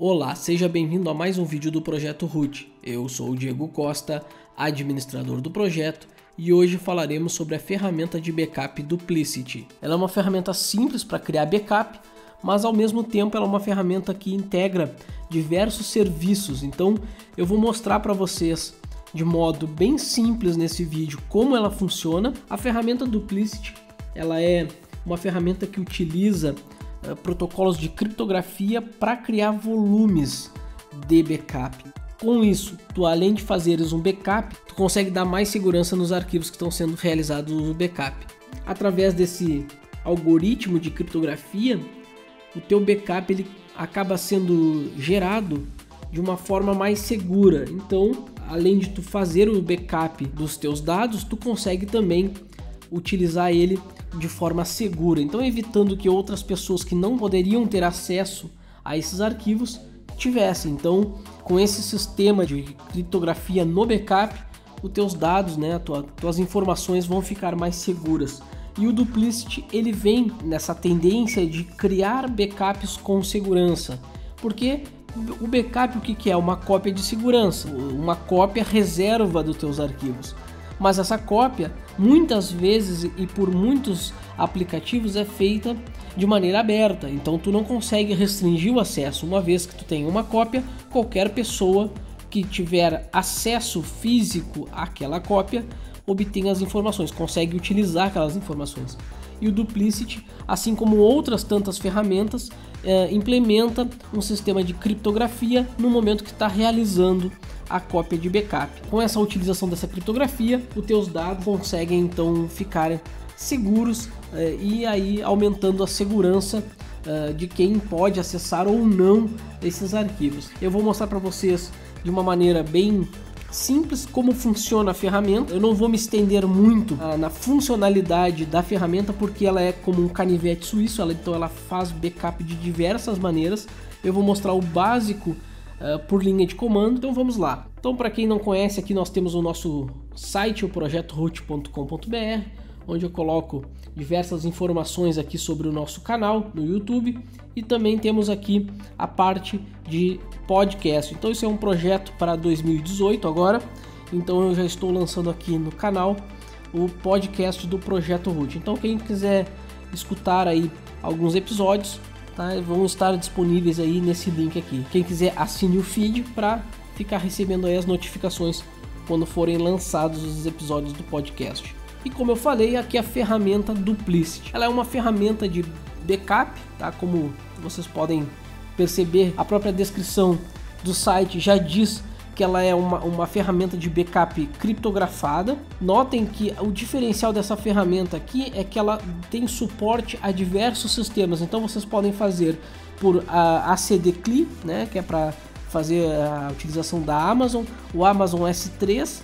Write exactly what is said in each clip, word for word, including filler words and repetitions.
Olá, seja bem-vindo a mais um vídeo do Projeto Root. Eu sou o Diego Costa, administrador do projeto, e hoje falaremos sobre a ferramenta de backup Duplicity. Ela é uma ferramenta simples para criar backup, mas ao mesmo tempo ela é uma ferramenta que integra diversos serviços. Então eu vou mostrar para vocês de modo bem simples nesse vídeo como ela funciona. A ferramenta Duplicity, ela é uma ferramenta que utiliza uh, protocolos de criptografia para criar volumes de backup. Com isso, tu, além de fazeres um backup, tu consegue dar mais segurança nos arquivos que estão sendo realizados no backup. Através desse algoritmo de criptografia, o teu backup ele acaba sendo gerado de uma forma mais segura. Então, além de tu fazer o backup dos teus dados, tu consegue também utilizar ele de forma segura. Então, evitando que outras pessoas que não poderiam ter acesso a esses arquivos tivessem. Então, com esse sistema de criptografia no backup, os teus dados, né, as tua, tuas informações vão ficar mais seguras. E o Duplicity ele vem nessa tendência de criar backups com segurança, porque o backup o que, que é? Uma cópia de segurança, uma cópia reserva dos teus arquivos. Mas essa cópia, muitas vezes e por muitos aplicativos, é feita de maneira aberta. Então tu não consegue restringir o acesso. Uma vez que tu tem uma cópia, qualquer pessoa que tiver acesso físico àquela cópia obtém as informações, consegue utilizar aquelas informações. E o Duplicity, assim como outras tantas ferramentas, é, implementa um sistema de criptografia no momento que está realizando a cópia de backup. Com essa utilização dessa criptografia, os teus dados conseguem então ficar seguros é, e aí aumentando a segurança é, de quem pode acessar ou não esses arquivos. Eu vou mostrar para vocês de uma maneira bem simples como funciona a ferramenta. Eu não vou me estender muito ah, na funcionalidade da ferramenta, porque ela é como um canivete suíço, ela, então ela faz backup de diversas maneiras. Eu vou mostrar o básico ah, por linha de comando, então vamos lá. Então, para quem não conhece, aqui nós temos o nosso site, o projeto root ponto com ponto br, onde eu coloco diversas informações aqui sobre o nosso canal no YouTube, e também temos aqui a parte de podcast. Então isso é um projeto para dois mil e dezoito agora, então eu já estou lançando aqui no canal o podcast do Projeto Root. Então quem quiser escutar aí alguns episódios, tá, vão estar disponíveis aí nesse link aqui. Quem quiser, assine o feed para ficar recebendo aí as notificações quando forem lançados os episódios do podcast. E como eu falei, aqui a ferramenta Duplicity. Ela é uma ferramenta de backup, tá? Como vocês podem perceber, a própria descrição do site já diz que ela é uma, uma ferramenta de backup criptografada. Notem que o diferencial dessa ferramenta aqui é que ela tem suporte a diversos sistemas. Então vocês podem fazer por a A C D C L I, né? Que é para fazer a utilização da Amazon, o Amazon S três,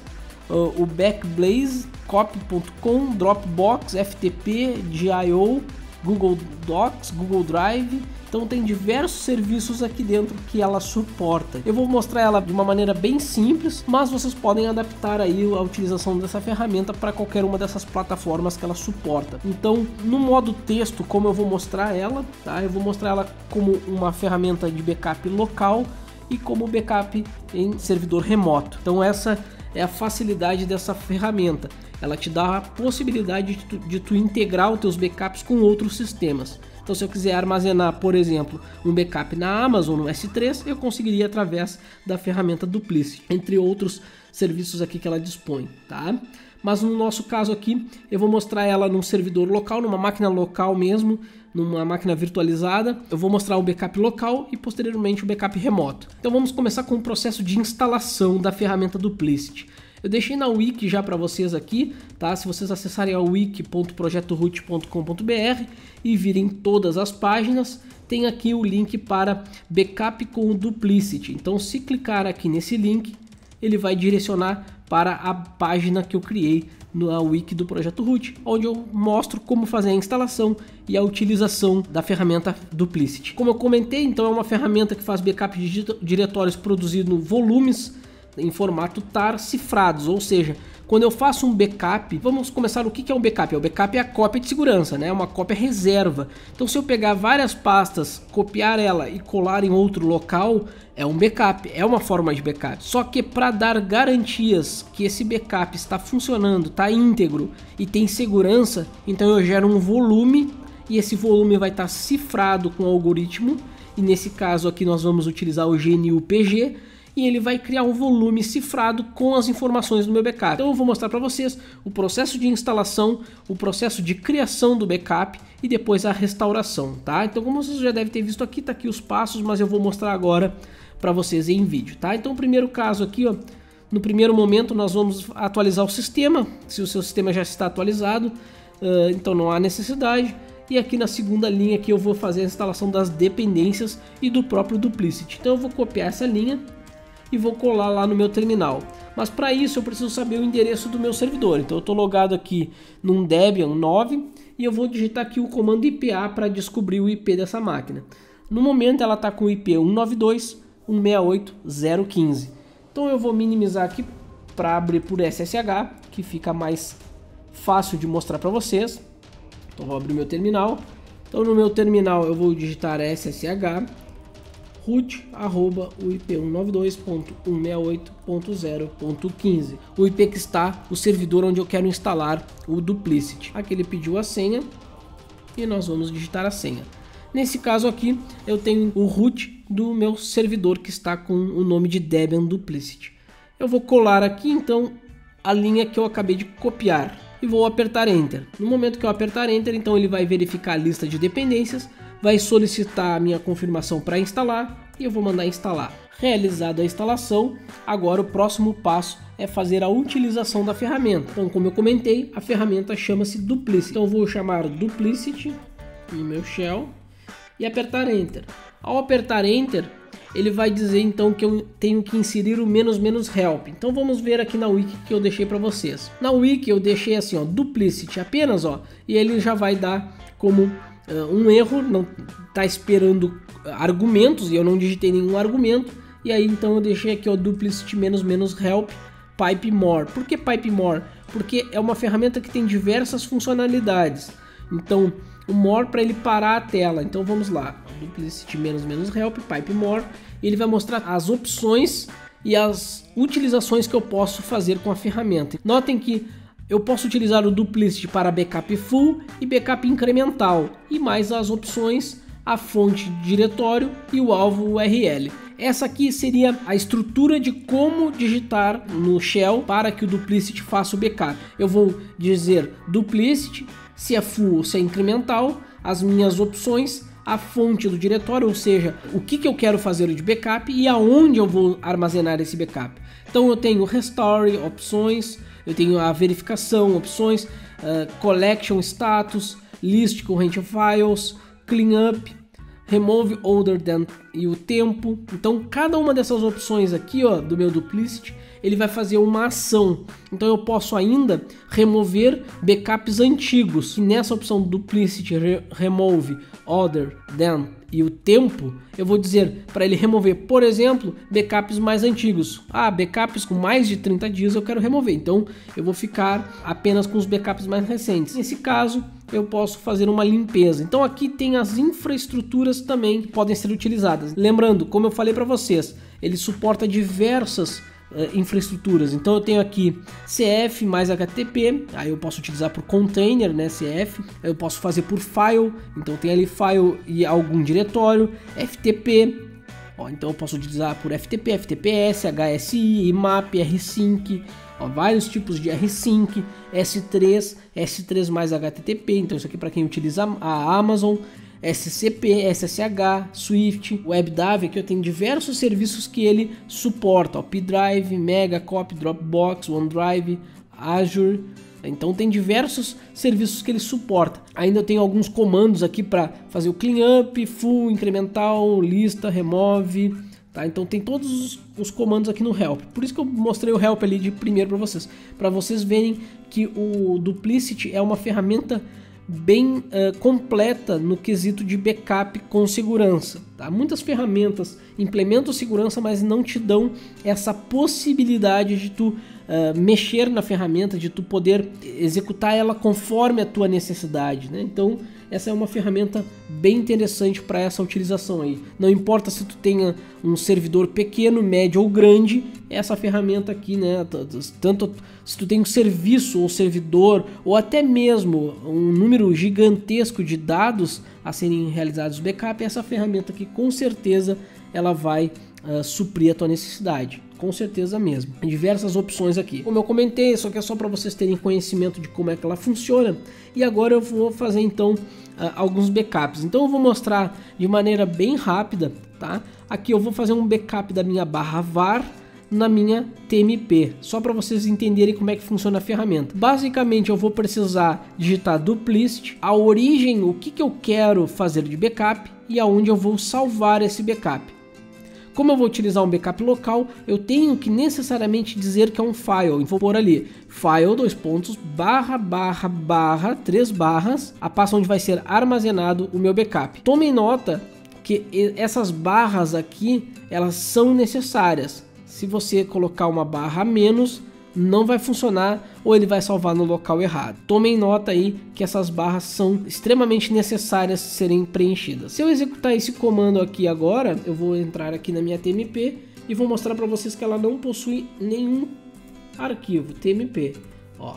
o Backblaze, copy ponto com, Dropbox, F T P, G I O, Google Docs, Google Drive. Então tem diversos serviços aqui dentro que ela suporta. Eu vou mostrar ela de uma maneira bem simples, mas vocês podem adaptar aí a utilização dessa ferramenta para qualquer uma dessas plataformas que ela suporta. Então, no modo texto, como eu vou mostrar ela, tá? Eu vou mostrar ela como uma ferramenta de backup local e como backup em servidor remoto. Então essa é a facilidade dessa ferramenta. Ela te dá a possibilidade de tu, de tu integrar os teus backups com outros sistemas. Então, se eu quiser armazenar, por exemplo, um backup na Amazon, no S três, eu conseguiria através da ferramenta Duplicity, entre outros serviços aqui que ela dispõe, tá? Mas no nosso caso aqui, eu vou mostrar ela num servidor local, numa máquina local mesmo, numa máquina virtualizada. Eu vou mostrar o backup local e posteriormente o backup remoto. Então vamos começar com o processo de instalação da ferramenta Duplicity. Eu deixei na wiki já para vocês aqui, tá? Se vocês acessarem a wiki ponto projeto root ponto com ponto br e virem todas as páginas, tem aqui o link para backup com o Duplicity. Então, se clicar aqui nesse link, ele vai direcionar para a página que eu criei na wiki do Projeto Root, onde eu mostro como fazer a instalação e a utilização da ferramenta Duplicity. Como eu comentei, então é uma ferramenta que faz backup de diretórios produzindo volumes em formato tar cifrados, ou seja, quando eu faço um backup, vamos começar o que é um backup? O backup é a cópia de segurança, né? Uma cópia reserva. Então se eu pegar várias pastas, copiar ela e colar em outro local, é um backup, é uma forma de backup. Só que para dar garantias que esse backup está funcionando, está íntegro e tem segurança, então eu gero um volume e esse volume vai estar cifrado com o algoritmo. E nesse caso aqui nós vamos utilizar o G N U P G. E ele vai criar um volume cifrado com as informações do meu backup. Então eu vou mostrar para vocês o processo de instalação, o processo de criação do backup e depois a restauração, tá? Então como vocês já devem ter visto aqui, tá aqui os passos, mas eu vou mostrar agora para vocês em vídeo, tá? Então o primeiro caso aqui, ó, no primeiro momento nós vamos atualizar o sistema, se o seu sistema já está atualizado, uh, então não há necessidade. E aqui na segunda linha aqui eu vou fazer a instalação das dependências e do próprio Duplicity. Então eu vou copiar essa linha e vou colar lá no meu terminal. Mas para isso eu preciso saber o endereço do meu servidor. Então eu estou logado aqui num Debian nove e eu vou digitar aqui o comando I P A para descobrir o I P dessa máquina. No momento ela está com o I P um nove dois ponto um seis oito ponto zero ponto quinze. Então eu vou minimizar aqui para abrir por S S H, que fica mais fácil de mostrar para vocês. Então vou abrir meu terminal. Então no meu terminal eu vou digitar S S H root arroba o I P um nove dois ponto um seis oito ponto zero ponto quinze, o I P que está o servidor onde eu quero instalar o Duplicity. Aqui ele pediu a senha e nós vamos digitar a senha. Nesse caso aqui eu tenho o root do meu servidor que está com o nome de Debian Duplicity. Eu vou colar aqui então a linha que eu acabei de copiar e vou apertar Enter. No momento que eu apertar Enter, então ele vai verificar a lista de dependências, vai solicitar a minha confirmação para instalar e eu vou mandar instalar. Realizada a instalação, agora o próximo passo é fazer a utilização da ferramenta. Então, como eu comentei, a ferramenta chama-se Duplicity. Então eu vou chamar Duplicity no meu shell e apertar Enter. Ao apertar Enter, ele vai dizer então que eu tenho que inserir o menos menos help. Então vamos ver aqui na wiki que eu deixei para vocês. Na wiki eu deixei assim, ó, Duplicity apenas, ó, e ele já vai dar como uh, um erro, não está esperando argumentos e eu não digitei nenhum argumento. E aí então eu deixei aqui, ó, Duplicity menos menos help pipe more. Por que pipe more? Porque é uma ferramenta que tem diversas funcionalidades. Então o more para ele parar a tela. Então vamos lá, Duplicity menos menos help pipe more. Ele vai mostrar as opções e as utilizações que eu posso fazer com a ferramenta. Notem que eu posso utilizar o Duplicity para backup full e backup incremental, e mais as opções, a fonte de diretório e o alvo U R L. Essa aqui seria a estrutura de como digitar no shell para que o Duplicity faça o backup. Eu vou dizer Duplicity, se é full ou se é incremental, as minhas opções, a fonte do diretório, ou seja, o que, que eu quero fazer de backup e aonde eu vou armazenar esse backup. Então eu tenho Restore, opções, eu tenho a verificação, opções, uh, Collection Status, List Current Files, Cleanup, Remove Older Than e o tempo. Então cada uma dessas opções aqui, ó, do meu Duplicity, ele vai fazer uma ação. Então eu posso ainda remover backups antigos. E nessa opção Duplicity re Remove Older Than e o tempo, eu vou dizer para ele remover, por exemplo, backups mais antigos. Ah, backups com mais de trinta dias eu quero remover. Então eu vou ficar apenas com os backups mais recentes. Nesse caso, eu posso fazer uma limpeza. Então aqui tem as infraestruturas também que podem ser utilizadas. Lembrando, como eu falei para vocês, ele suporta diversas Uh, infraestruturas. Então eu tenho aqui C F mais H T T P, aí eu posso utilizar por container, né, C F, eu posso fazer por file, então tem ali file e algum diretório, F T P, ó, então eu posso utilizar por F T P, F T P S, H S I, I M A P, R cinco, ó, vários tipos de R cinco, S três, S três mais H T T P, então isso aqui para quem utiliza a Amazon, S C P, S S H, Swift, WebDAV, aqui eu tenho diversos serviços que ele suporta, ó, P-Drive, Megacopy, Dropbox, OneDrive, Azure, então tem diversos serviços que ele suporta. Ainda eu tenho alguns comandos aqui para fazer o cleanup, full, incremental, lista, remove, tá? Então tem todos os, os comandos aqui no help. Por isso que eu mostrei o help ali de primeiro para vocês, para vocês verem que o Duplicity é uma ferramenta bem uh, completa no quesito de backup com segurança, tá? Muitas ferramentas implementam segurança, mas não te dão essa possibilidade de tu uh, uh, mexer na ferramenta, de tu poder executar ela conforme a tua necessidade, né? Então essa é uma ferramenta bem interessante para essa utilização aí. Não importa se tu tenha um servidor pequeno, médio ou grande, essa ferramenta aqui, né, tanto se tu tem um serviço ou servidor ou até mesmo um número gigantesco de dados a serem realizados backup, essa ferramenta aqui com certeza ela vai uh, suprir a tua necessidade. Com certeza mesmo. Tem diversas opções aqui. Como eu comentei, isso aqui é só para vocês terem conhecimento de como é que ela funciona. E agora eu vou fazer então uh, alguns backups. Então eu vou mostrar de maneira bem rápida, tá? Aqui eu vou fazer um backup da minha barra var na minha T M P, só para vocês entenderem como é que funciona a ferramenta. Basicamente eu vou precisar digitar duplicity, a origem, o que, que eu quero fazer de backup e aonde eu vou salvar esse backup. Como eu vou utilizar um backup local, eu tenho que necessariamente dizer que é um file. Vou pôr ali, file, dois pontos, barra, barra, barra, três barras, a pasta onde vai ser armazenado o meu backup. Tomem nota que essas barras aqui, elas são necessárias. Se você colocar uma barra a menos, não vai funcionar ou ele vai salvar no local errado. Tomem nota aí que essas barras são extremamente necessárias serem preenchidas. Se eu executar esse comando aqui agora, eu vou entrar aqui na minha T M P e vou mostrar para vocês que ela não possui nenhum arquivo T M P. Ó,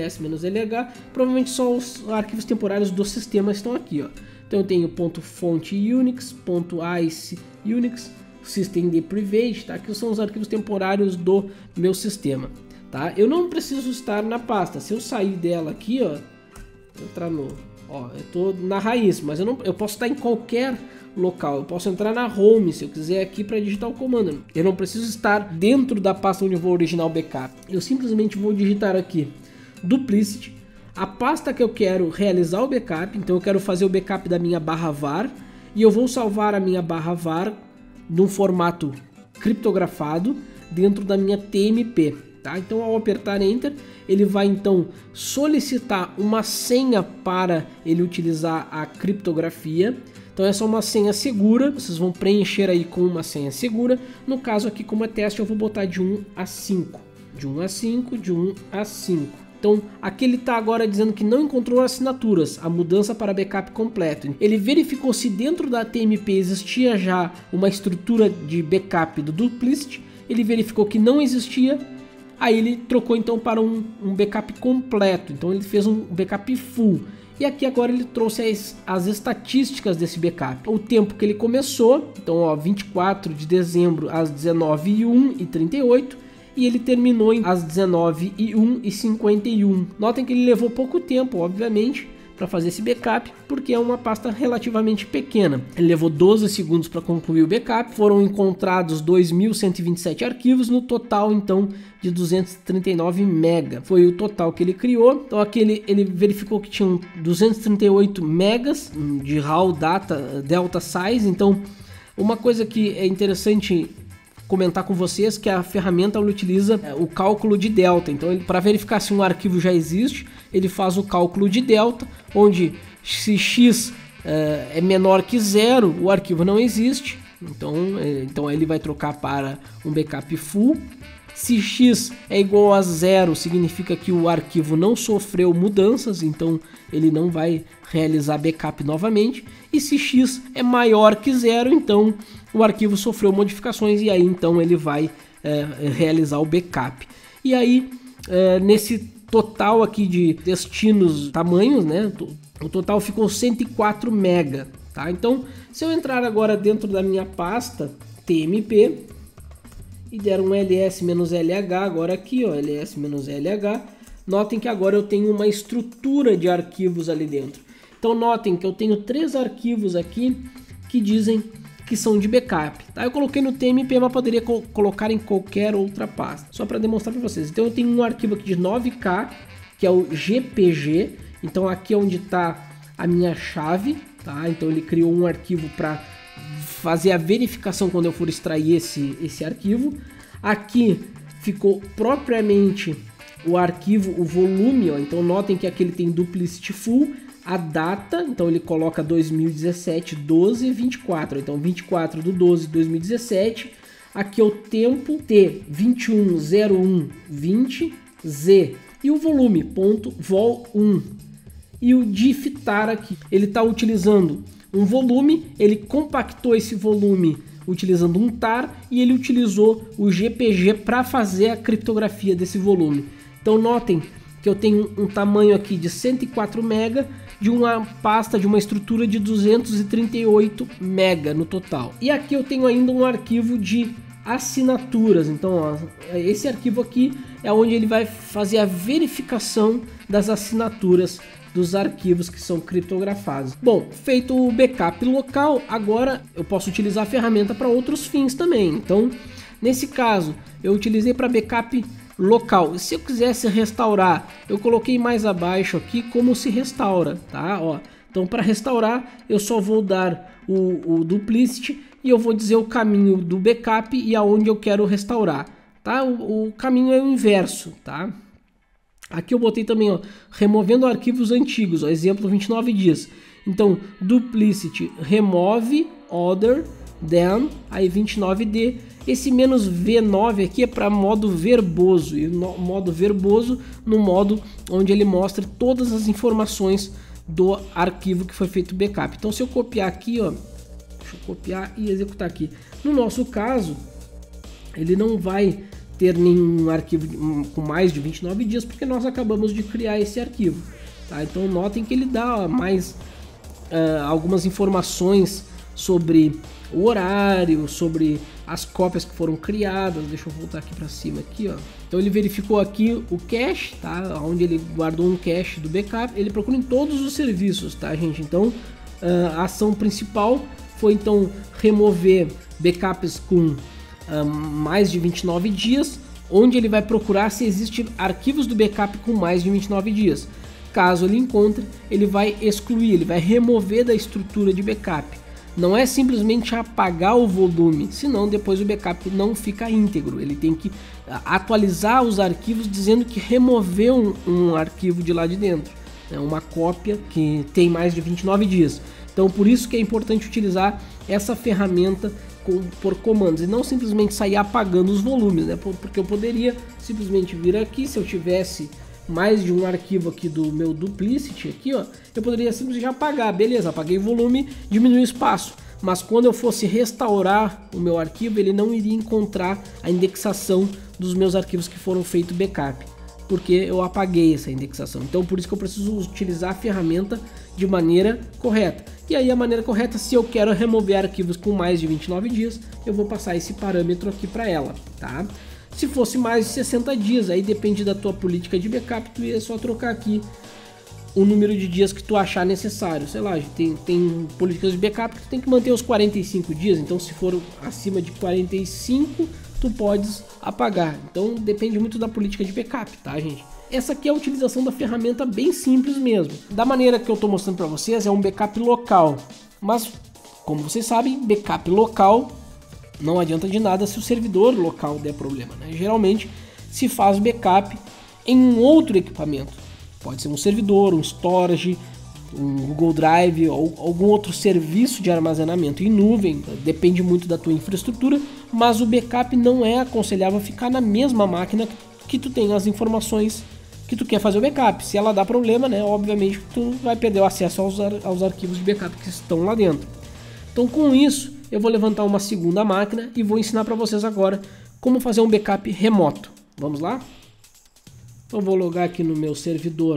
ls-lh, provavelmente só os arquivos temporários do sistema estão aqui, ó. Então eu tenho .fonte unix, .ice unix, systemd private, tá? Que são os arquivos temporários do meu sistema. Tá? Eu não preciso estar na pasta. Se eu sair dela aqui, ó, entrar no, ó, eu tô na raiz, mas eu não, eu posso estar em qualquer local. Eu posso entrar na home se eu quiser aqui para digitar o comando. Eu não preciso estar dentro da pasta onde eu vou originar o backup. Eu simplesmente vou digitar aqui duplicity, a pasta que eu quero realizar o backup. Então eu quero fazer o backup da minha barra var e eu vou salvar a minha barra var num formato criptografado dentro da minha T M P. Tá? Então ao apertar Enter, ele vai então solicitar uma senha para ele utilizar a criptografia. Então essa é uma senha segura, vocês vão preencher aí com uma senha segura. No caso aqui, como é teste, eu vou botar de um a cinco. De um a cinco, de um a cinco. Então aqui ele está agora dizendo que não encontrou assinaturas, a mudança para backup completo. Ele verificou se dentro da T M P existia já uma estrutura de backup do duplicity. Ele verificou que não existia. Aí ele trocou então para um, um backup completo, então ele fez um backup full. E aqui agora ele trouxe as, as estatísticas desse backup. O tempo que ele começou, então ó, vinte e quatro de dezembro às dezenove e um e trinta e oito. E ele terminou às dezenove e um e cinquenta e um. Notem que ele levou pouco tempo, obviamente, para fazer esse backup, porque é uma pasta relativamente pequena. Ele levou doze segundos para concluir o backup, foram encontrados dois mil cento e vinte e sete arquivos, no total então de duzentos e trinta e nove mega. Foi o total que ele criou. Então aqui ele, ele verificou que tinham duzentos e trinta e oito megas de raw data delta size. Então uma coisa que é interessante comentar com vocês que a ferramenta ela utiliza o cálculo de delta. Então para verificar se um arquivo já existe, ele faz o cálculo de delta, onde se x uh, é menor que zero, o arquivo não existe. Então, é, então ele vai trocar para um backup full. Se x é igual a zero, significa que o arquivo não sofreu mudanças, então ele não vai realizar backup novamente. E se x é maior que zero, então o arquivo sofreu modificações e aí então ele vai é, realizar o backup. E aí é, nesse total aqui de destinos, tamanhos, né, o total ficou cento e quatro mega, tá? Então se eu entrar agora dentro da minha pasta T M P e der um ls-lh agora aqui, ó, ls-lh, notem que agora eu tenho uma estrutura de arquivos ali dentro. Então notem que eu tenho três arquivos aqui que dizem que são de backup, tá? Eu coloquei no T M P, mas poderia co colocar em qualquer outra pasta, só para demonstrar para vocês. Então eu tenho um arquivo aqui de nove K, que é o G P G, então aqui é onde está a minha chave, tá? Então ele criou um arquivo para fazer a verificação quando eu for extrair esse, esse arquivo. Aqui ficou propriamente o arquivo, o volume, ó. Então notem que aqui ele tem duplicity full, a data, então ele coloca dois mil e dezessete, doze, vinte e quatro, então vinte e quatro do doze de dois mil e dezessete, Aqui é o tempo T vinte e um zero um vinte Z e o volume ponto vol um e o diff-tar aqui. Ele está utilizando um volume, ele compactou esse volume utilizando um tar e ele utilizou o G P G para fazer a criptografia desse volume. Então notem que eu tenho um tamanho aqui de cento e quatro mega de uma pasta, de uma estrutura de duzentos e trinta e oito mega no total. E aqui eu tenho ainda um arquivo de assinaturas. Então ó, esse arquivo aqui é onde ele vai fazer a verificação das assinaturas dos arquivos que são criptografados. Bom, feito o backup local, agora eu posso utilizar a ferramenta para outros fins também. Então, nesse caso, eu utilizei para backup local. Se eu quisesse restaurar, eu coloquei mais abaixo aqui como se restaura, tá? Ó, então, para restaurar, eu só vou dar o, o duplicity e eu vou dizer o caminho do backup e aonde eu quero restaurar, tá? O, o caminho é o inverso, tá? Aqui eu botei também, ó, removendo arquivos antigos, ó, exemplo vinte e nove dias. Então, duplicity remove other than, aí vinte e nove D. Esse menos V nove aqui é para modo verboso, e no modo verboso no modo onde ele mostra todas as informações do arquivo que foi feito backup. Então, se eu copiar aqui, ó, deixa eu copiar e executar aqui. No nosso caso, ele não vai ter nenhum arquivo com mais de vinte e nove dias, porque nós acabamos de criar esse arquivo, tá? Então notem que ele dá mais uh, algumas informações sobre o horário, sobre as cópias que foram criadas. Deixa eu voltar aqui para cima aqui, ó. Então ele verificou aqui o cache, tá? Onde ele guardou um cache do backup. Ele procura em todos os serviços, tá, gente? Então uh, a ação principal foi então remover backups com Uh, mais de vinte e nove dias, onde ele vai procurar se existem arquivos do backup com mais de vinte e nove dias. Caso ele encontre, ele vai excluir, ele vai remover da estrutura de backup. Não é simplesmente apagar o volume, senão depois o backup não fica íntegro. Ele tem que uh, atualizar os arquivos dizendo que removeu um, um arquivo de lá de dentro, né? Uma cópia que tem mais de vinte e nove dias. Então por isso que é importante utilizar essa ferramenta com, por comandos e não simplesmente sair apagando os volumes, né? Porque eu poderia simplesmente vir aqui, se eu tivesse mais de um arquivo aqui do meu duplicity aqui, ó, eu poderia simplesmente apagar, beleza, apaguei o volume, diminui o espaço, mas quando eu fosse restaurar o meu arquivo, ele não iria encontrar a indexação dos meus arquivos que foram feito backup, porque eu apaguei essa indexação. Então por isso que eu preciso utilizar a ferramenta de maneira correta. E aí a maneira correta, se eu quero remover arquivos com mais de vinte e nove dias, eu vou passar esse parâmetro aqui para ela, tá? Se fosse mais de sessenta dias, aí depende da tua política de backup, tu ia só trocar aqui o número de dias que tu achar necessário. Sei lá, tem, tem políticas de backup que tu tem que manter os quarenta e cinco dias, então se for acima de quarenta e cinco, tu podes apagar. Então depende muito da política de backup, tá, gente? Essa aqui é a utilização da ferramenta bem simples mesmo. Da maneira que eu estou mostrando para vocês, é um backup local. Mas, como vocês sabem, backup local não adianta de nada se o servidor local der problema, né? Geralmente se faz backup em um outro equipamento. Pode ser um servidor, um storage, um Google Drive ou algum outro serviço de armazenamento em nuvem. Depende muito da tua infraestrutura, mas o backup não é aconselhável ficar na mesma máquina que tu tem as informações que tu quer fazer o backup. Se ela dá problema, né, obviamente tu vai perder o acesso aos, ar aos arquivos de backup que estão lá dentro. Então com isso eu vou levantar uma segunda máquina e vou ensinar para vocês agora como fazer um backup remoto. Vamos lá? Então vou logar aqui no meu servidor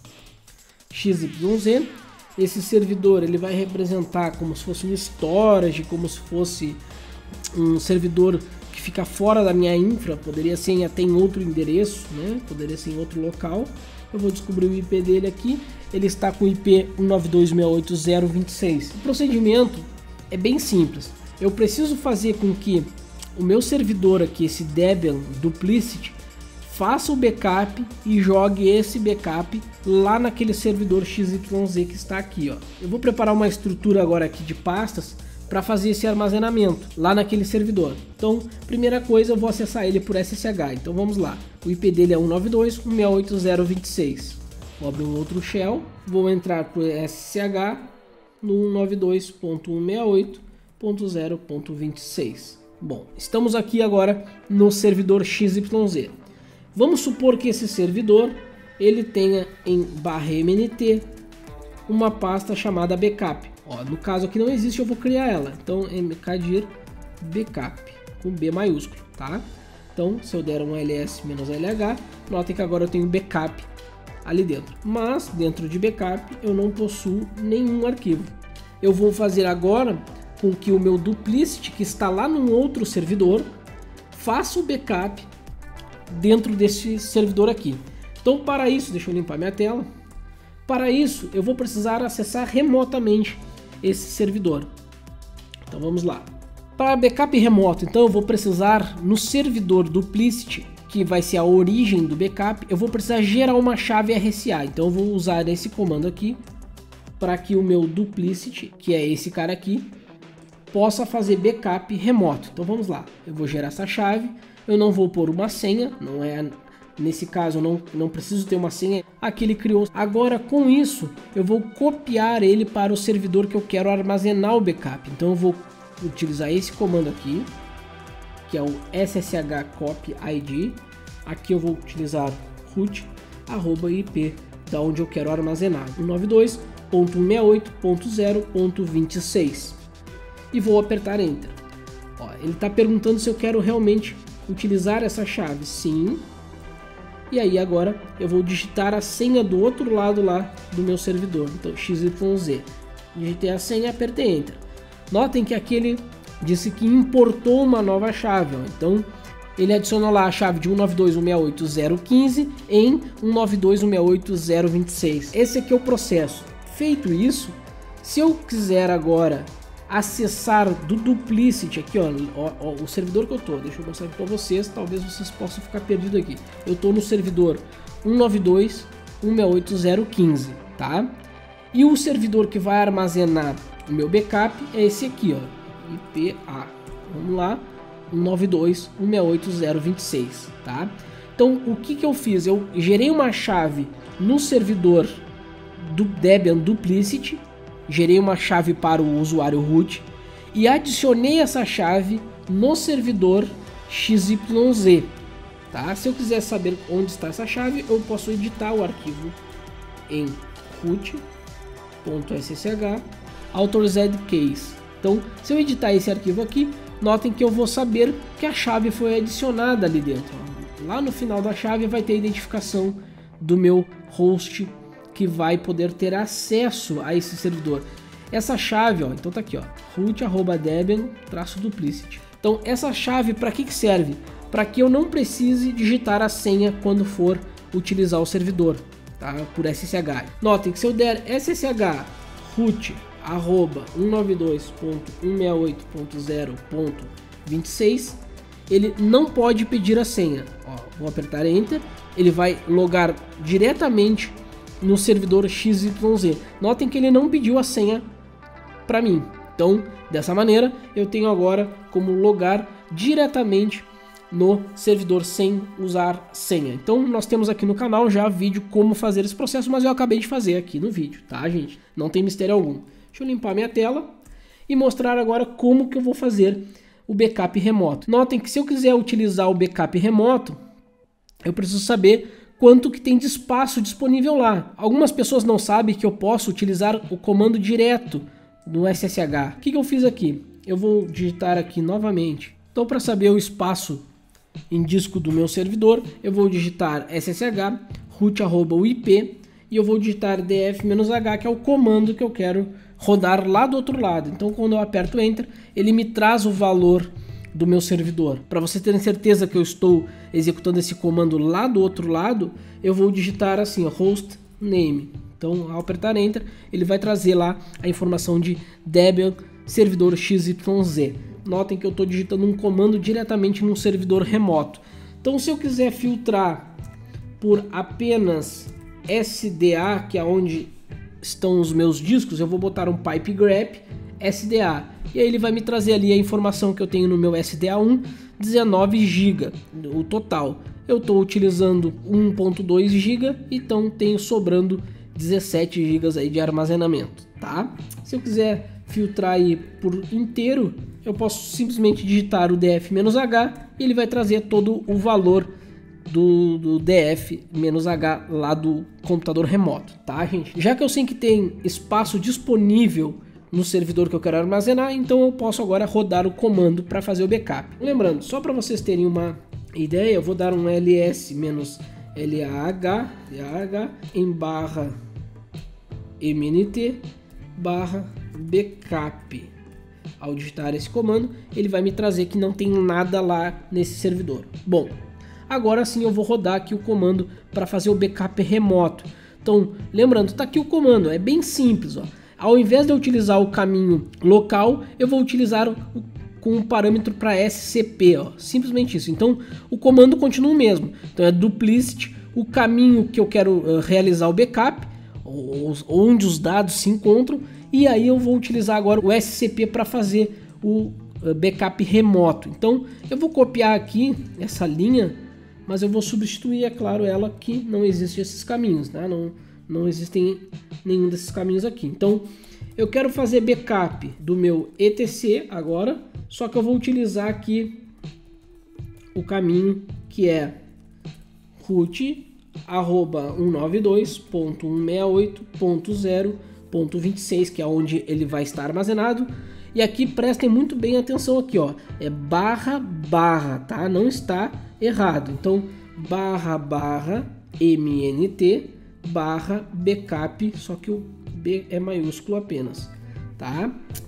X Y Z. Esse servidor ele vai representar como se fosse um storage, como se fosse um servidor que fica fora da minha infra, poderia ser até em outro endereço, né? Poderia ser em outro local. Eu vou descobrir o I P dele aqui. Ele está com o I P um nove dois seis oito zero dois seis. O procedimento é bem simples. Eu preciso fazer com que o meu servidor aqui, esse Debian Duplicity, faça o backup e jogue esse backup lá naquele servidor X Y Z que está aqui, ó. Eu vou preparar uma estrutura agora aqui de pastas para fazer esse armazenamento lá naquele servidor. Então, primeira coisa, eu vou acessar ele por S S H. Então vamos lá. O I P dele é um nove dois ponto um seis oito zero dois seis. Vou abrir um outro shell, vou entrar por S S H no um nove dois ponto um seis oito ponto zero ponto vinte e seis. Bom, estamos aqui agora no servidor X Y Z. Vamos supor que esse servidor ele tenha em barra mnt uma pasta chamada backup. Ó, no caso aqui não existe, eu vou criar ela. Então mkdir backup com B maiúsculo, tá? Então se eu der um ls-lh, notem que agora eu tenho backup ali dentro. Mas dentro de backup eu não possuo nenhum arquivo. Eu vou fazer agora com que o meu duplicity, que está lá num outro servidor, faça o backup dentro desse servidor aqui. Então para isso, deixa eu limpar minha tela. Para isso eu vou precisar acessar remotamente esse servidor. Então vamos lá. Para backup remoto, então eu vou precisar no servidor duplicity, que vai ser a origem do backup, eu vou precisar gerar uma chave R S A. Então eu vou usar esse comando aqui para que o meu duplicity, que é esse cara aqui, possa fazer backup remoto. Então vamos lá, eu vou gerar essa chave, eu não vou pôr uma senha, não é, nesse caso eu não, não preciso ter uma senha, aqui ele criou. Agora com isso eu vou copiar ele para o servidor que eu quero armazenar o backup. Então eu vou utilizar esse comando aqui, que é o sshcopyid. Aqui eu vou utilizar root arroba ip da onde eu quero armazenar, cento e noventa e dois ponto cento e sessenta e oito ponto zero ponto vinte e seis, e vou apertar enter. Ó, ele está perguntando se eu quero realmente utilizar essa chave. Sim. E aí agora eu vou digitar a senha do outro lado lá do meu servidor. Então X Y Z, digitei a senha, apertei enter. Notem que aqui ele disse que importou uma nova chave, ó. Então ele adicionou lá a chave de cento e noventa e dois ponto cento e sessenta e oito ponto zero ponto quinze em cento e noventa e dois ponto cento e sessenta e oito ponto zero ponto vinte e seis. Esse aqui é o processo. Feito isso, se eu quiser agora acessar do duplicity aqui, ó, ó, ó, o servidor que eu tô, deixa eu mostrar aqui para vocês, talvez vocês possam ficar perdidos aqui. Eu tô no servidor cento e noventa e dois ponto cento e sessenta e oito ponto zero ponto quinze, tá? E o servidor que vai armazenar o meu backup é esse aqui, ó, I P A. Vamos lá, cento e noventa e dois ponto cento e sessenta e oito ponto zero ponto vinte e seis, tá? Então, o que que eu fiz? Eu gerei uma chave no servidor do Debian Duplicity, gerei uma chave para o usuário root e adicionei essa chave no servidor X Y Z, tá? Se eu quiser saber onde está essa chave, eu posso editar o arquivo em root.ssh authorized case. Então, se eu editar esse arquivo aqui, notem que eu vou saber que a chave foi adicionada ali dentro. Lá no final da chave vai ter a identificação do meu host que vai poder ter acesso a esse servidor. Essa chave, ó, então tá aqui, ó, root arroba debian traço duplicity. Então essa chave para que que serve? Para que eu não precise digitar a senha quando for utilizar o servidor, tá? Por S S H. Notem que se eu der ssh root arroba cento e noventa e dois ponto cento e sessenta e oito ponto zero ponto vinte e seis, ele não pode pedir a senha. Ó, vou apertar enter, ele vai logar diretamente no servidor X Y Z. Notem que ele não pediu a senha para mim. Então, dessa maneira, eu tenho agora como logar diretamente no servidor sem usar senha. Então, nós temos aqui no canal já vídeo como fazer esse processo, mas eu acabei de fazer aqui no vídeo, tá, gente? Não tem mistério algum. Deixa eu limpar minha tela e mostrar agora como que eu vou fazer o backup remoto. Notem que se eu quiser utilizar o backup remoto, eu preciso saber quanto que tem de espaço disponível lá. Algumas pessoas não sabem que eu posso utilizar o comando direto no S S H. O que que eu fiz aqui? Eu vou digitar aqui novamente. Então, para saber o espaço em disco do meu servidor, eu vou digitar ssh root arroba ip e eu vou digitar df-h, que é o comando que eu quero rodar lá do outro lado. Então, quando eu aperto enter, ele me traz o valor do meu servidor. Para você ter certeza que eu estou executando esse comando lá do outro lado, eu vou digitar assim, ó, host name. Então, ao apertar enter, ele vai trazer lá a informação de Debian servidor X Y Z. Notem que eu estou digitando um comando diretamente num servidor remoto. Então, se eu quiser filtrar por apenas S D A, que é onde estão os meus discos, eu vou botar um pipe grep S D A. E aí ele vai me trazer ali a informação que eu tenho no meu S D A um, dezenove gigas, o total. Eu estou utilizando um ponto dois gigas, então tenho sobrando dezessete gigas aí de armazenamento, tá? Se eu quiser filtrar aí por inteiro, eu posso simplesmente digitar o df-h e ele vai trazer todo o valor do, do df-h lá do computador remoto, tá, gente? Já que eu sei que tem espaço disponível no servidor que eu quero armazenar, então eu posso agora rodar o comando para fazer o backup. Lembrando, só para vocês terem uma ideia, eu vou dar um ls-lah em barra mnt barra backup. Ao digitar esse comando, ele vai me trazer que não tem nada lá nesse servidor. Bom, agora sim eu vou rodar aqui o comando para fazer o backup remoto. Então, lembrando, tá aqui o comando, é bem simples, ó. Ao invés de eu utilizar o caminho local, eu vou utilizar o, com o parâmetro para S C P, ó. Simplesmente isso. Então, o comando continua o mesmo. Então, é duplicity, o caminho que eu quero uh, realizar o backup, onde os dados se encontram, e aí eu vou utilizar agora o S C P para fazer o uh, backup remoto. Então, eu vou copiar aqui essa linha, mas eu vou substituir, é claro, ela que não existe esses caminhos, né? Não, não existem nenhum desses caminhos aqui. Então, eu quero fazer backup do meu etc agora, só que eu vou utilizar aqui o caminho que é root arroba cento e noventa e dois ponto cento e sessenta e oito ponto zero ponto vinte e seis, que é onde ele vai estar armazenado. E aqui prestem muito bem atenção aqui, ó, é barra barra, tá? Não está errado. Então, barra barra mnt barra backup, só que o B é maiúsculo apenas, tá?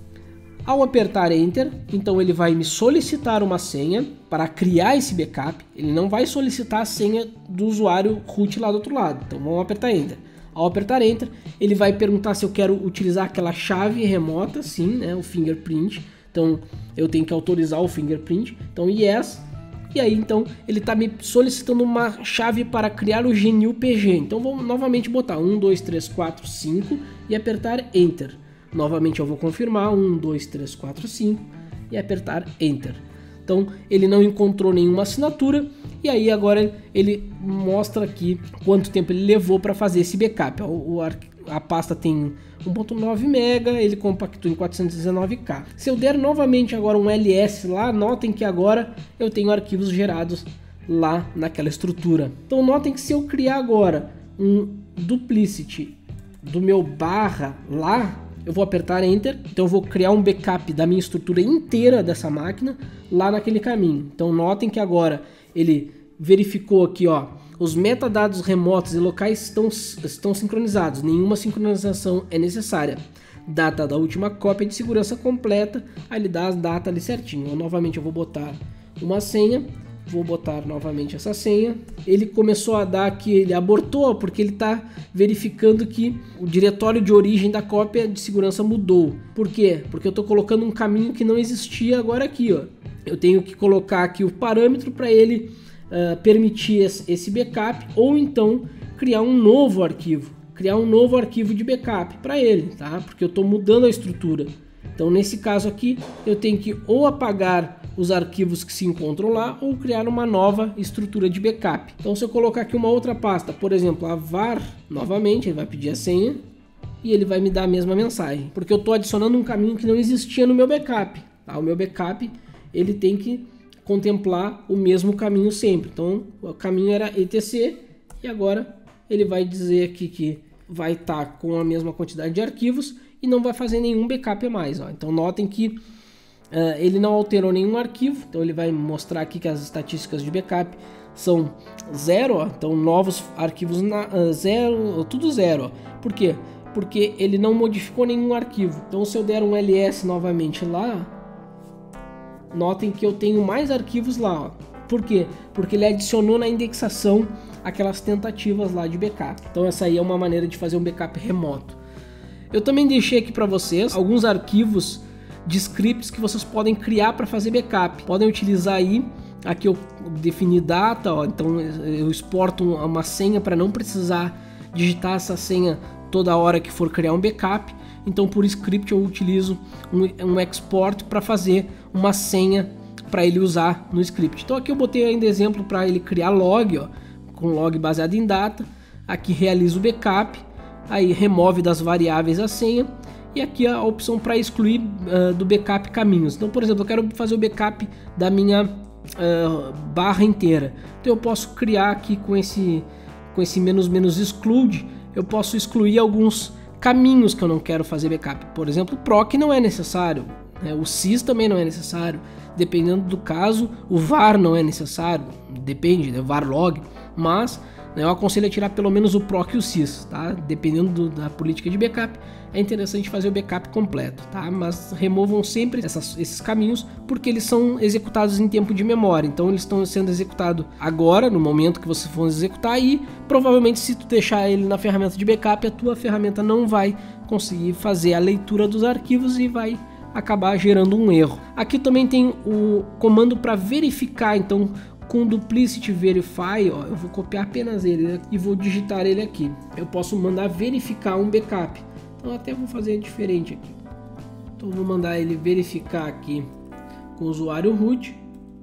Ao apertar Enter, então ele vai me solicitar uma senha para criar esse backup. Ele não vai solicitar a senha do usuário root lá do outro lado. Então vamos apertar Enter. Ao apertar Enter, ele vai perguntar se eu quero utilizar aquela chave remota, sim, né, o fingerprint. Então eu tenho que autorizar o fingerprint. Então yes. E aí então ele está me solicitando uma chave para criar o G N U P G. Então vou novamente botar um, dois, três, quatro, cinco e apertar Enter. Novamente eu vou confirmar um, dois, três, quatro, cinco e apertar Enter. Então ele não encontrou nenhuma assinatura e aí agora ele mostra aqui quanto tempo ele levou para fazer esse backup. O, o, a pasta tem um ponto nove mega, ele compactou em quatrocentos e dezenove K. Se eu der novamente agora um ls lá, notem que agora eu tenho arquivos gerados lá naquela estrutura. Então notem que se eu criar agora um duplicity do meu barra lá, eu vou apertar Enter, então eu vou criar um backup da minha estrutura inteira dessa máquina lá naquele caminho. Então notem que agora ele verificou aqui, ó, os metadados remotos e locais estão, estão sincronizados, nenhuma sincronização é necessária. Data da última cópia de segurança completa, aí ele dá as datas ali certinho. Eu, novamente eu vou botar uma senha, vou botar novamente essa senha. Ele começou a dar aqui, ele abortou porque ele está verificando que o diretório de origem da cópia de segurança mudou. Por quê? Porque eu estou colocando um caminho que não existia agora aqui, ó. Eu tenho que colocar aqui o parâmetro para ele uh, permitir esse backup ou então criar um novo arquivo, criar um novo arquivo de backup para ele, tá? Porque eu estou mudando a estrutura. Então nesse caso aqui eu tenho que ou apagar os arquivos que se encontram lá ou criar uma nova estrutura de backup. Então se eu colocar aqui uma outra pasta, por exemplo a var, novamente ele vai pedir a senha e ele vai me dar a mesma mensagem, porque eu estou adicionando um caminho que não existia no meu backup, tá? O meu backup ele tem que contemplar o mesmo caminho sempre. Então o caminho era etc e agora ele vai dizer aqui que vai estar tá com a mesma quantidade de arquivos e não vai fazer nenhum backup a mais, ó. Então notem que uh, ele não alterou nenhum arquivo, então ele vai mostrar aqui que as estatísticas de backup são zero, ó. Então novos arquivos na, uh, zero, tudo zero, ó. Por quê? Porque ele não modificou nenhum arquivo. Então se eu der um ls novamente lá, notem que eu tenho mais arquivos lá, ó. Por quê? Porque ele adicionou na indexação aquelas tentativas lá de backup. Então essa aí é uma maneira de fazer um backup remoto. Eu também deixei aqui para vocês alguns arquivos de scripts que vocês podem criar para fazer backup. Podem utilizar aí, aqui eu defini data, ó, então eu exporto uma senha para não precisar digitar essa senha toda hora que for criar um backup. Então por script eu utilizo um, um export para fazer uma senha para ele usar no script. Então aqui eu botei ainda exemplo para ele criar log, ó, com log baseado em data. Aqui realiza o backup, aí remove das variáveis a senha e aqui a opção para excluir uh, do backup caminhos. Então, por exemplo, eu quero fazer o backup da minha uh, barra inteira. Então eu posso criar aqui com esse, com esse menos menos exclude, eu posso excluir alguns caminhos que eu não quero fazer backup. Por exemplo, o proc não é necessário, né? O sys também não é necessário. Dependendo do caso, o var não é necessário, depende, né? var log, mas né, eu aconselho a tirar pelo menos o proc e o sys, tá? Dependendo do, da política de backup, é interessante fazer o backup completo, tá? Mas removam sempre essas, esses caminhos, porque eles são executados em tempo de memória, então eles estão sendo executados agora, no momento que você for executar, e provavelmente se tu deixar ele na ferramenta de backup, a tua ferramenta não vai conseguir fazer a leitura dos arquivos e vai acabar gerando um erro. Aqui também tem o comando para verificar, então com duplicity verify, ó, eu vou copiar apenas ele, né, e vou digitar ele aqui. Eu posso mandar verificar um backup, então até vou fazer diferente aqui. Então vou mandar ele verificar aqui com o usuário root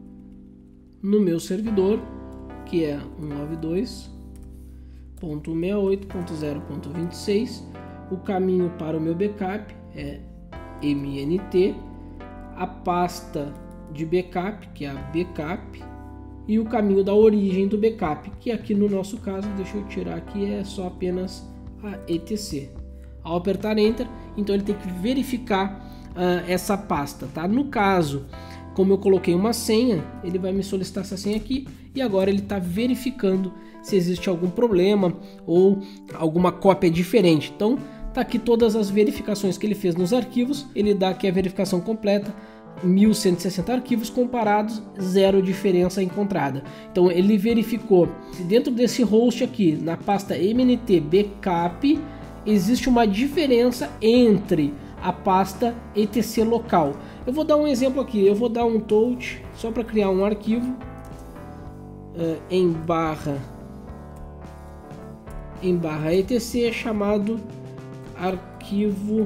no meu servidor, que é cento e noventa e dois ponto cento e sessenta e oito ponto zero ponto vinte e seis. O caminho para o meu backup é mnt, a pasta de backup, que é a backup, e o caminho da origem do backup, que aqui no nosso caso, deixa eu tirar aqui, é só apenas a etc. Ao apertar enter, então ele tem que verificar uh, essa pasta, tá? No caso, como eu coloquei uma senha, ele vai me solicitar essa senha aqui, e agora ele está verificando se existe algum problema ou alguma cópia diferente. Então tá aqui todas as verificações que ele fez nos arquivos, ele dá aqui a verificação completa, mil cento e sessenta arquivos comparados, zero diferença encontrada. Então ele verificou se dentro desse host aqui, na pasta mnt backup, existe uma diferença entre a pasta etc local. Eu vou dar um exemplo aqui, eu vou dar um touch só para criar um arquivo uh, em barra em barra etc chamado arquivo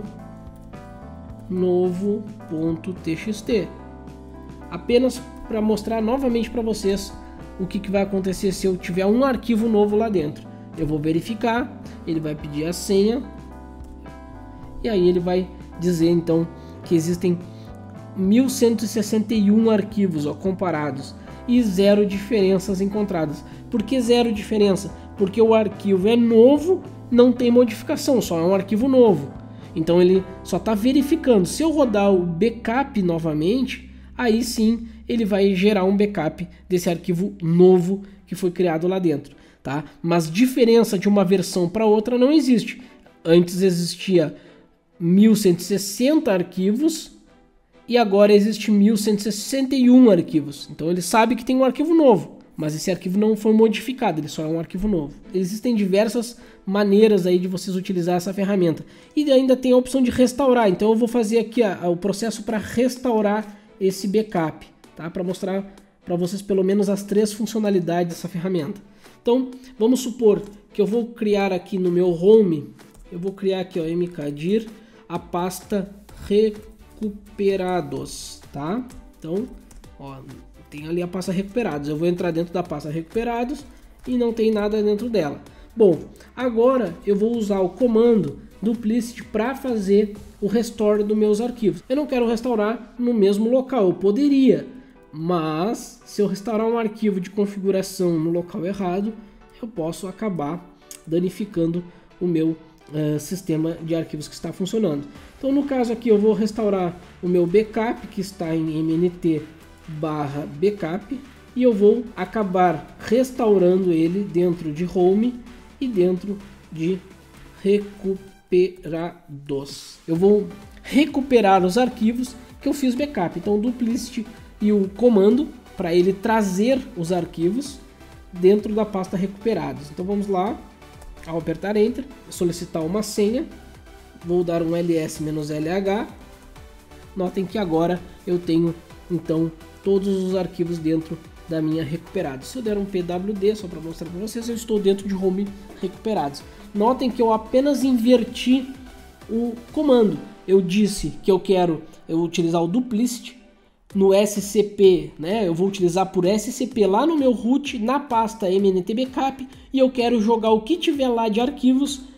novo.txt, apenas para mostrar novamente para vocês o que, que vai acontecer se eu tiver um arquivo novo lá dentro. Eu vou verificar, ele vai pedir a senha e aí ele vai dizer então que existem mil cento e sessenta e um arquivos, ó, comparados e zero diferenças encontradas. Por que zero diferença? Porque o arquivo é novo, não tem modificação, só é um arquivo novo. Então ele só está verificando. Se eu rodar o backup novamente, aí sim ele vai gerar um backup desse arquivo novo que foi criado lá dentro, tá? Mas diferença de uma versão para outra não existe. Antes existia mil cento e sessenta arquivos e agora existe mil cento e sessenta e um arquivos. Então ele sabe que tem um arquivo novo, mas esse arquivo não foi modificado, ele só é um arquivo novo. Existem diversas maneiras aí de vocês utilizar essa ferramenta. E ainda tem a opção de restaurar, então eu vou fazer aqui a, a, o processo para restaurar esse backup, tá? Para mostrar para vocês pelo menos as três funcionalidades dessa ferramenta. Então, vamos supor que eu vou criar aqui no meu home, eu vou criar aqui, ó, mkdir, a pasta recuperados, tá? Então, ó, tem ali a pasta recuperados, eu vou entrar dentro da pasta recuperados e não tem nada dentro dela. Bom, agora eu vou usar o comando duplicity para fazer o restore dos meus arquivos. Eu não quero restaurar no mesmo local, eu poderia, mas se eu restaurar um arquivo de configuração no local errado, eu posso acabar danificando o meu uh, sistema de arquivos que está funcionando. Então no caso aqui eu vou restaurar o meu backup que está em mnt barra backup e eu vou acabar restaurando ele dentro de home e dentro de recuperados. Eu vou recuperar os arquivos que eu fiz backup. Então o duplicity e o comando para ele trazer os arquivos dentro da pasta recuperados. Então vamos lá, ao apertar enter, solicitar uma senha, vou dar um ls-lh. Notem que agora eu tenho então todos os arquivos dentro da minha recuperados. Se eu der um pwd só para mostrar para vocês, eu estou dentro de home recuperados. Notem que eu apenas inverti o comando. Eu disse que eu quero eu utilizar o duplicity no S C P, né? Eu vou utilizar por S C P lá no meu root, na pasta mnt backup, e eu quero jogar o que tiver lá de arquivos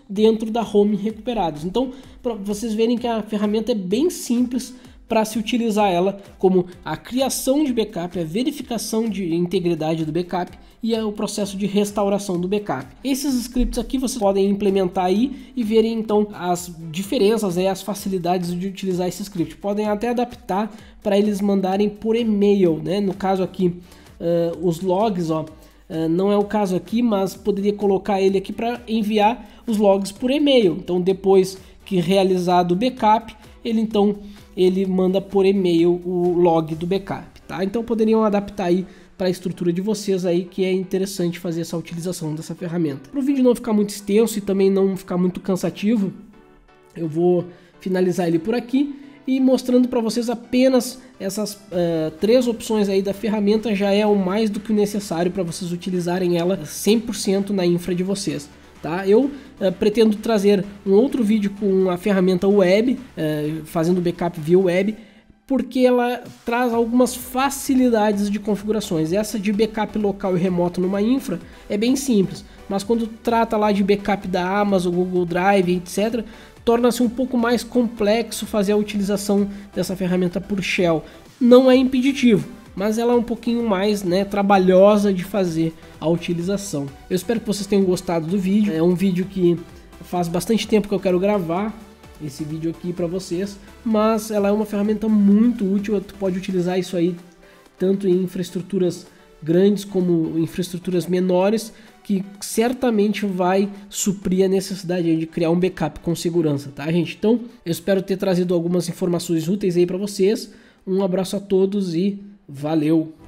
dentro da home recuperados. Então, para vocês verem que a ferramenta é bem simples para se utilizar ela, como a criação de backup, a verificação de integridade do backup e o processo de restauração do backup. Esses scripts aqui vocês podem implementar aí e verem então as diferenças e as facilidades de utilizar esse script. Podem até adaptar para eles mandarem por e-mail, né? No caso aqui, uh, os logs, ó, uh, não é o caso aqui, mas poderia colocar ele aqui para enviar os logs por e-mail. Então, depois que realizado o backup, ele então ele manda por e-mail o log do backup, tá? Então poderiam adaptar aí para a estrutura de vocês aí, que é interessante fazer essa utilização dessa ferramenta. Para o vídeo não ficar muito extenso e também não ficar muito cansativo, eu vou finalizar ele por aqui e mostrando para vocês apenas essas uh, três opções aí da ferramenta já é o mais do que o necessário para vocês utilizarem ela cem por cento na infra de vocês. Tá? Eu uh, pretendo trazer um outro vídeo com a ferramenta web, uh, fazendo backup via web, porque ela traz algumas facilidades de configurações. Essa de backup local e remoto numa infra é bem simples, mas quando trata lá de backup da Amazon, Google Drive, etcétera, torna-se um pouco mais complexo fazer a utilização dessa ferramenta por shell. Não é impeditivo, mas ela é um pouquinho mais, né, trabalhosa de fazer a utilização. Eu espero que vocês tenham gostado do vídeo. É um vídeo que faz bastante tempo que eu quero gravar esse vídeo aqui para vocês, mas ela é uma ferramenta muito útil. Tu pode utilizar isso aí tanto em infraestruturas grandes como infraestruturas menores, que certamente vai suprir a necessidade de criar um backup com segurança, tá, gente? Então, eu espero ter trazido algumas informações úteis aí para vocês. Um abraço a todos e valeu!